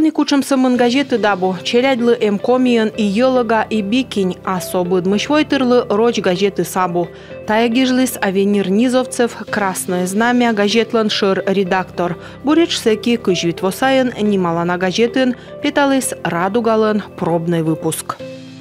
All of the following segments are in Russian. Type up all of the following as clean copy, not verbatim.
Тони кучам самын газеты дабу, челядлы эмкомиен и елага и бикинь, а собыд мышвойтырлы роч газеты сабу. Тая гижлис авенир низовцев, красное знамя, газетлан шир редактор. Буреч секи кыжвит восаен, немало на газетын, петалыс радугалын пробный выпуск.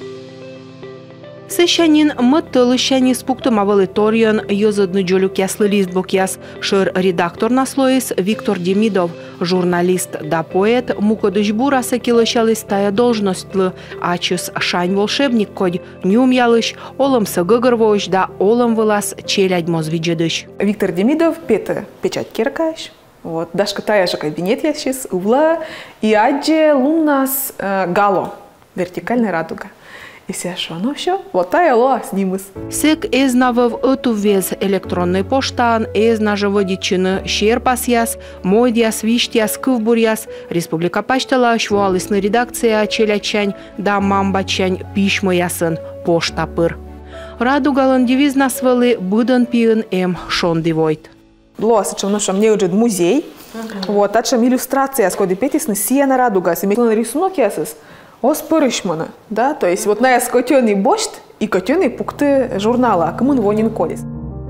Сещанин мыттылыщани спуктым авалиторион йозадны джолюк яслы лист бокяс шир редактор наслоис Виктор Демидов, журналист да поэт, мукодыш бураса килышалыс тая должностлы, ачыс шань волшебник кодь, нюм ялыш, олым сыгыгырвош да олым вылас челядь мозвиджедыш. Виктор Демидов петы печать керкаш. Вот, дашка тая же кабинет я сейчас увла, и адже лунас гало, вертикальная радуга. И все, что, ну все, вот тая лоа снимыс. Сек эзнавов эту вез электронной поштан, эзнажеводичины щерпасяс, мойдяс, виштяс, кывбуряс, республика паштала швуалысны редакция челячань, да мамбачань пишмаясын поштапыр. Радугалын девиз насвалы быдан пиын шондивойт. Лоа, что мне уже музей, вот, а чем иллюстрация, сколько петисны сиена радуга, семейный рисунок ясыс. Оспорышмана, да, то есть вот на скотёный бошт и котёный пукты журнала, кому вонин колес.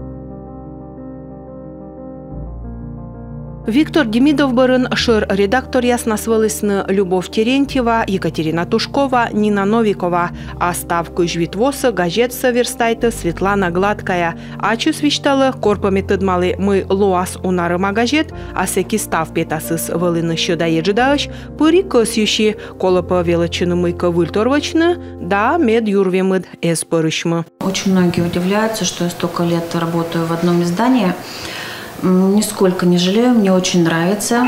Виктор Демидов барын шир редактор ясно свылысны Любовь Терентьева, Екатерина Тушкова, Нина Новикова, а ставку жвитвоса газетса верстайта Светлана Гладкая, а чу свищталы корпами тыдмалы мы луас унарыма газет, а секи став петасыс вылыны щода еджидаш, пыри косющи, колопа величины мыка выльторвачны, да мед юрвемыд эспорышмы. Очень многие удивляются, что я столько лет работаю в одном издании. Нисколько не жалею, мне очень нравится,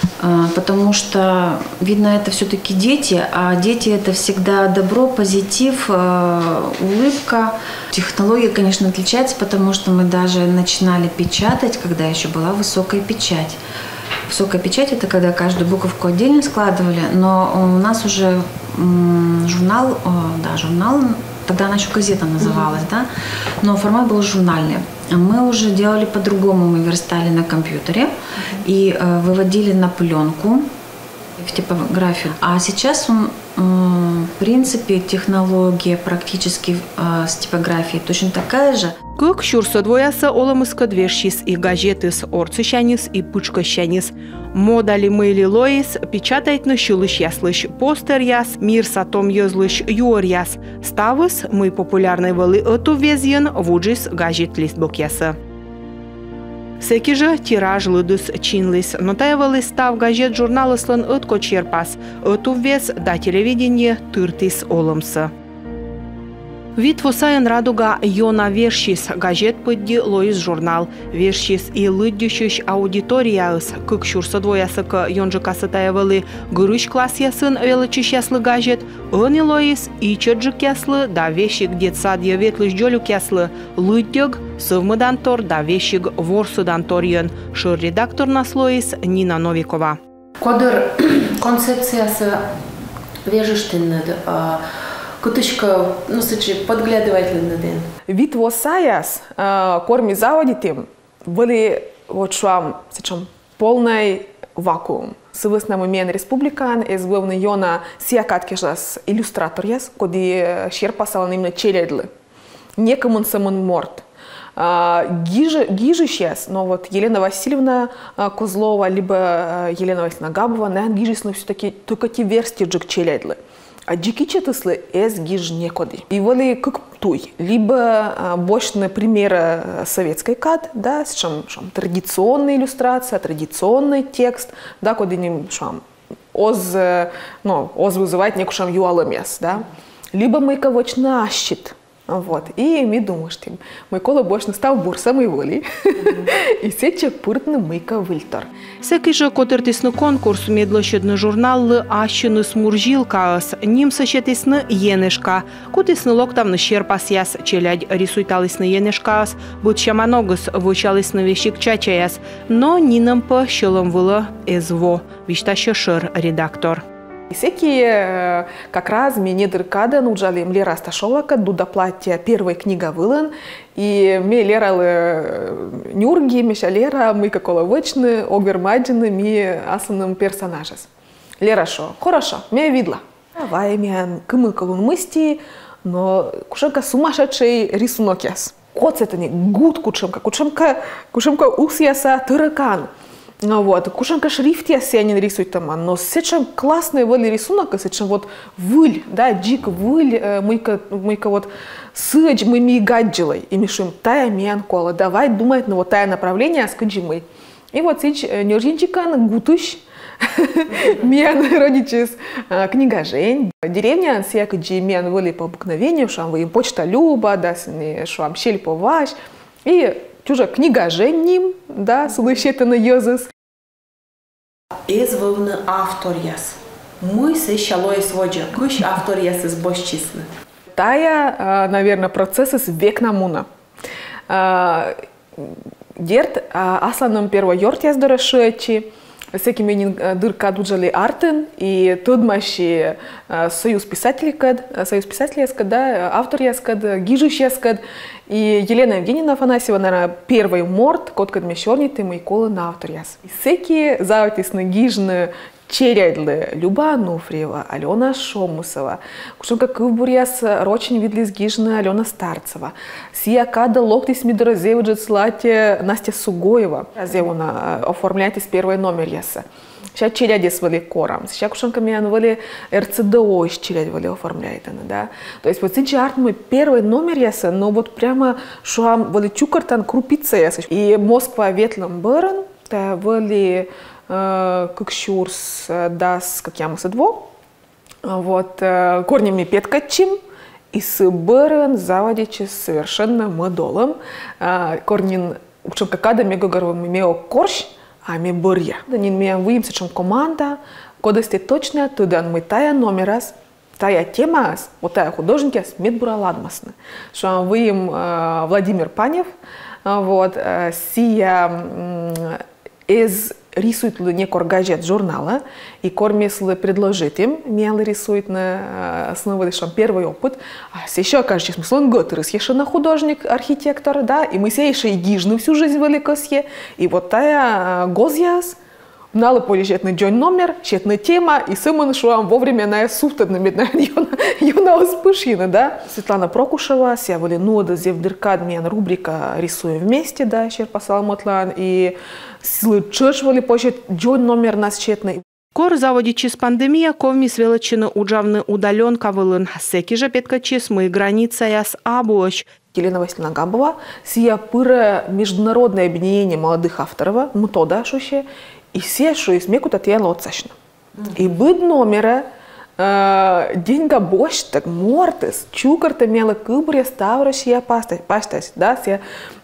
потому что, видно, это все-таки дети, а дети это всегда добро, позитив, улыбка. Технология, конечно, отличается, потому что мы даже начинали печатать, когда еще была высокая печать. Высокая печать это когда каждую буковку отдельно складывали, но у нас уже журнал, тогда она еще газета называлась, да, но формат был журнальный. Мы уже делали по-другому, мы верстали на компьютере и выводили на пленку в типографию. А сейчас, в принципе, технология практически с типографией точно такая же. Как шурса двояса оломыска двешис и газетыс орцыщанис и пучкощанис. Модали мыли лоис печатает на щулыш яслыш постер яс, мир сатом ёзлыш юор яс. Ставыс мы популярный валы эту везен вуджис газет лист бокяса. Секи же тираж лыдыс чинлис, но таевалы став газет журналыслан этко черпас, эту вез да телевидение тыртис олымсы. Вид восаян радуга йона вершис газет подди лоис журнал. Вершис и лыддющущ аудиторияс, как шурса двоясыка йонжикасы таевалы гырыш класс ясын величиш яслы газет, они лоис и чеджик яслы да вещик детсадья ветлыш джолюк яслы, лыддёг совмыдан тор да вещик ворсудан торьен. Шир редактор нас лоис Нина Новикова. Кодыр концепциясы вежештеннеді. Кутышка, ну, сычи, подглядывательный день. Вид восаяс, корми заводитым, были вот швам, сычам, полный вакуум. Сывыснам имен республикан, избывны йона сиякаткишас иллюстратор яс, коди щерпасал именно челядлы. Некому самон морт. Гижиш яс, но вот Елена Васильевна Козлова, либо Елена Васильевна Габова, наверное, гижис, но все-таки только те версти джик челядлы. А джикичетыслы эс гиж некоды. И воли как туй. Либо больше примера советской кад, да, с чем традиционная иллюстрация, традиционный текст, да, куда ним шам оз вызывает некушам юаломес, да. Либо мы кого-то нащит. Вот. И мы думаем, что Микола больше став бурсом и волей. И сече пуртны Мика Вильтор. Секи же котертисны конкурс медлощедны журналлы ащыны смуржилкаыс, ним сащетисны енешка, кутисны локтавны щерпасяс, челядь рисуйталысны енешкаыс, будь шаманогыс вычалысны вещик чачаяс, но ниным по щелом вылы эзво, виштаща шир редактор. И всякие как раз мне дыркада нуджали Лера Сташовака, дуда платья первая книга вылан, и мне Лера нюрги, меша Лера, мы какого вычны, огвермаджины, ми асаным персонажес. Лера шо? Хорошо, меня видела. Давай, меня кымыкалун мысти, но кушенка сумасшедший рисунок яс. Кот это не гуд кушенка ус яса тырыкан. Вот, кушенка шрифт яса не рисует там, но сечем классный вали рисунок, сечем вот выль, да, джик выль, мыка вот сыч мы мигаджилой, и мишуем тая мянкола, давай думать на вот тая направление, скажи мы. И вот сеч нержинчикан гутыш, мен родичес книга Жень. Деревня всяко джимен вели по обыкновению, что вы им почта люба, да, что вам щель поваш. И чужа книга Жень ним, да, слышите на язык. Изволны автор яс. Мы сещалой своджа, кыш автор яс из босчисны. Тая, наверное, процесс из век намуна. Дерт, асланом первого йорт яс дорошечи. Всякий менин дырка дуджали артен и tudmaši союз писателей, да, автор яскад, гижиш яскад и Елена Евгеньевна Афанасьева, наверное, первый морд, код кад мещорнит и майкола на автор яс. Всякие завтисны гижны черядлы Люба Ануфриева, Алена Шомусова, кушенка кывбуряс рочин видлис гижны Алена Старцева, сия када локтис мидорозевуджет слате Настя Сугоева, зевуна оформляйтесь первый номер яса. Сейчас черядис вали корам, сейчас кушенка мян вали РЦДО из черядь вали оформляет она, да. То есть вот сейчас мы первый номер яса, но вот прямо шуам вали чукартан крупица яса. И Москва ветлом бэрен, та вали как щурс дас, как ямуса дво, вот, корнями петкачим, и с бэрен заводичи совершенно модолом, корнин, учем какада мегогаровым мео корщ, а ме бырья. Да не меем выемся, чем команда, кодости точно, туда мы тая номерас, тая тема, вот тая художники, смет бураладмасны, что выем Владимир Панев, вот, сия из рисует некор гаджет журнала, и кормеслы предложит им, мелы рисует на основе лишь первый опыт. А еще, кажется, смысл год на художник, архитектор, да, и мы все еще и гижны всю жизнь великосье, и вот тая гозяс, налы полежетный джон номер, щетная тема, и сыман шуам вовремя на суфтадна медна юна успышина, да. Светлана Прокушева, ся воли нода зевдыркад мен рубрика «Рисуем вместе», да, щер посал Мотлан, и силы чеш воли почет джон номер нас щетный. Кор заводичи с пандемия ковми свелочины уджавны удален кавылын. Секи же петкачис мы граница яс абуоч. Елена Васильевна Габова, сия пыра международное объединение молодых авторов, мутода шуще, и все, что из мекут отъян лоцашно. И быть номера, деньга бош, так мортес, чукарта мела кыбре ставраш я пастась, да, все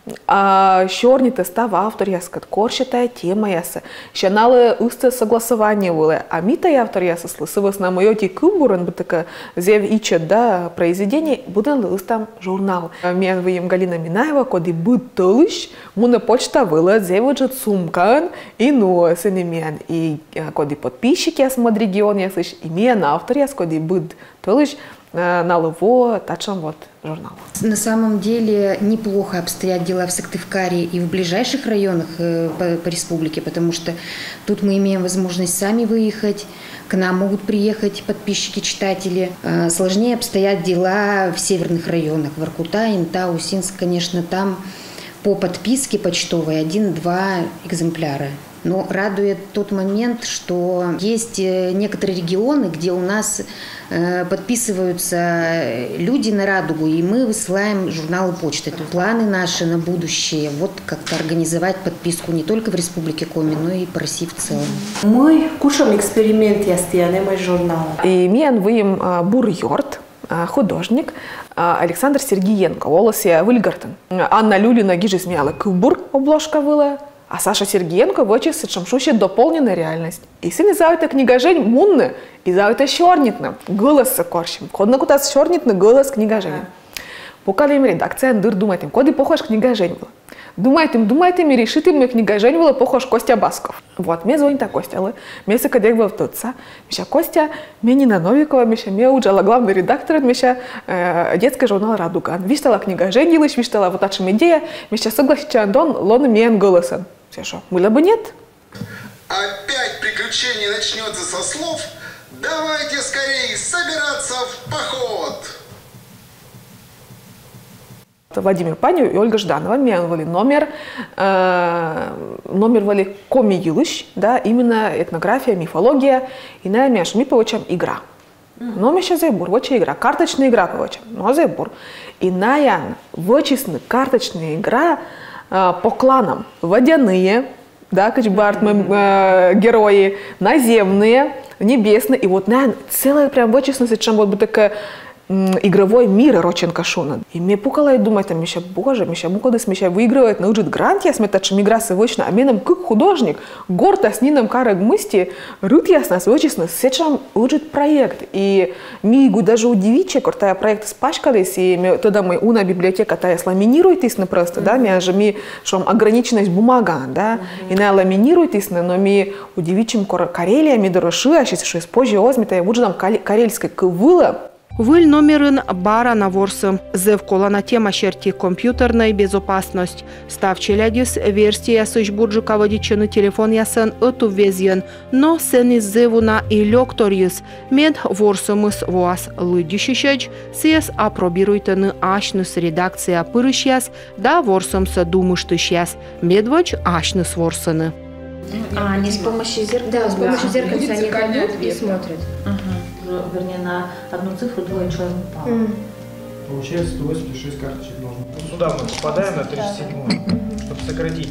щорните став автор яскат, корщитая тема яса, щаналы усте согласование было, а мита автор яса слысывас на моёти кыбурен, бы така зев ичет, да, произведение, буден лыс там журнал. Мен выем Галина Минаева, коди быт толыш, муна почта выла, зевуджет сумкан, и ну, сенемен, и коди подписчики яс мод регион ясыш, и мен автор яс, коди быт толыш, на лово, тачам вот журнал. На самом деле неплохо обстоят дела в Сыктывкаре и в ближайших районах по республике, потому что тут мы имеем возможность сами выехать, к нам могут приехать подписчики, читатели. Сложнее обстоят дела в северных районах, Воркута, Инта, Усинск, конечно, там по подписке почтовой 1-2 экземпляра. Но радует тот момент, что есть некоторые регионы, где у нас подписываются люди на радугу, и мы высылаем журналы почты. Это планы наши на будущее. Вот как-то организовать подписку не только в Республике Коми, но и по России в целом. Мы кушаем эксперимент, я стены мой журнал. И мен выем бурьорт, художник Александр Сергиенко, волосе Вильгартен. Анна Люлина гижи смяла кубур, обложка была. А Саша Сергиенко вочис шамшуще дополненная реальность. И сыны за это книга Жень мунны, и за это щорнитно, голос корщим. Ходно куда щорнитно голос книга Жень. Пока им редакция дыр думает им, коды похож книга Жень была. Думает им, и решит им, книга Жень была похож Костя Басков. Вот, мне звонит Костя, але место кадек был тутся. Миша Костя, мне Нина Новикова, Миша мне уджала главный редактор, Миша детский журнал «Радуга». Виштала книга Жень, виштала вот эта идея, Миша согласится Андон, лон мен голосом. Все что, было бы нет? Опять приключений начнется со слов «Давайте скорее собираться в поход». Владимир Паню и Ольга Жданова меняли номер вали коми юлыш, да, именно этнография, мифология, и на мяш ми получаем игра. Но мы сейчас забор, вот игра, карточная игра получаем, но забор. И на ян вычислены карточная игра по кланам, водяные, да, качбарт мы герои, наземные, небесные, и вот на целая прям вычисленность, чем вот бы такая игровой мир Роченко Шуна. И мне пукало и думать, там, еще, боже, еще мукадыс, еще выигрывает, научит грант, я смета, что игра свычна, а мне нам как художник, гордо с ним карек мысли, рут ясно, свычно, сечам учит проект. И мне даже удивить, когда проект спачкались, и тогда мы уна библиотека, та ламинируйтесь на просто, да, мне же ми, что ограниченность бумага, да, и на ламинируйтесь, но ми удивить, чем Карелия, ми дорожила, что позже озмета, я буду нам карельской квыла. Выль номерын бара на ворсом. Зевкола на тема черти компьютерной безопасность. Став челядис версия сышбурджика водичный телефон ясын эту везен, но сен из зевуна и лекторис. Мед ворсомыс вас лыдищищач, сес апробируйтаны ашныс редакция пырышяс, да ворсомса думыштышяс. Медвач ашныс ворсаны. А, не с помощью зеркала? Да, с помощью зеркала они кладут и смотрят. Вернее, на одну цифру двое человек упало. Получается 186 карточек нужно. Сюда мы попадаем на 37-й, чтобы сократить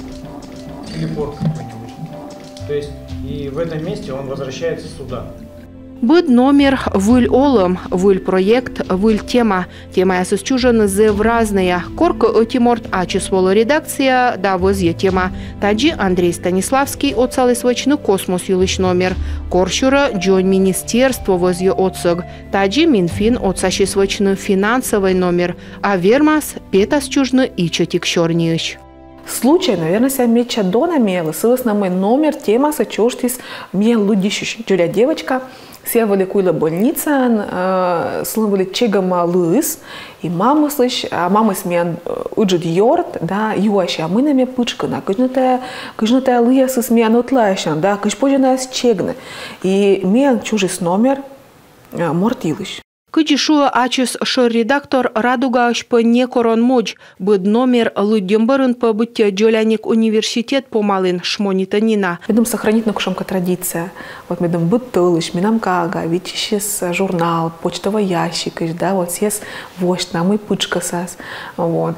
телепорт какой-нибудь. То есть и в этом месте он возвращается сюда. Быд номер выль олым, выль проект, выль тема. Тема я сосчужен зев разные. Корка отиморт, а число редакция, да возье тема. Таджи Андрей Станиславский отцалый свочный космос юлыш номер. Коршура Джон Министерство возье отцог. Таджи Минфин отцащий свочный финансовый номер. А вермас петас чужны и чотик шорниш. Случай, наверное, себя меча дона мела, ссылась на мой номер, тема сочуштис мне лудищущ. Джуля девочка, все выликуила больница, слывали чегама лыс, и мама слышь, а мама смен уджит йорт, да, юаши, а мы на меня пычка, да, каждая лыяса смен утлающая, да, каждая позже нас чегна. И мен чужис номер мортилыш. Кычишу ачис шор-редактор радугаш по некорон мож, быд номер лудембарын по бытте джоляник университет помалын шмонитанина. Медом сохранить накушамка традиция. Вот медом бытылыш, минам кага, ведь сейчас журнал, почтовый ящик, да, вот сейчас вождь нам и пычка сас, вот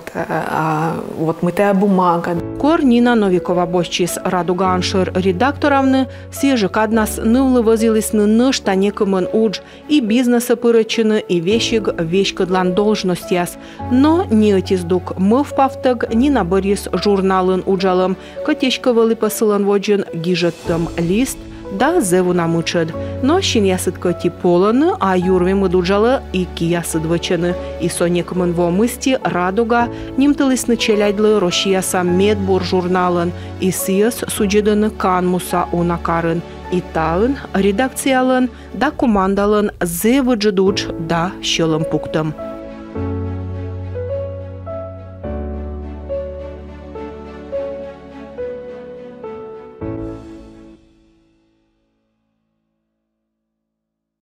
мытая бумага. Кор Нина Новикова боччис радуган шор-редакторовны, сежик однас нывлы возились на штанекомын удж и бизнеса пырычын, и вещик вещкадлан должностяс. Но не отиздук мы в павтаг, ни на борис журналын уджалым, котечковали посылан воджен гижеттым лист, да зеву намычед. Но щин ясыт коти поланы, а юрви мы дуджалы и киясыт вычены. И сонекмын во мысти радуга нимтылись начелядлы рошияса медбур журналын, и сиес суджедыны канмуса унакарын. И таын, редакциялын, да командалын зевы джедуч, да щелым пуктым.